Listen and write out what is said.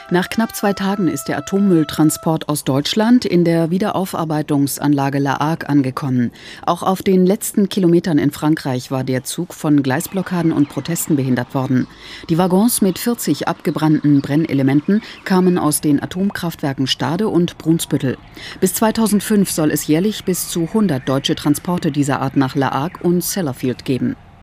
Nach knapp 2 Tagen ist der Atommülltransport aus Deutschland in der Wiederaufarbeitungsanlage La Hague angekommen. Auch auf den letzten Kilometern in Frankreich war der Zug von Gleisblockaden und Protesten behindert worden. Die Waggons mit 40 abgebrannten Brennelementen kamen aus den Atomkraftwerken Stade und Brunsbüttel. Bis 2005 soll es jährlich bis zu 100 deutsche Transporte dieser Art nach La Hague und Sellafield geben.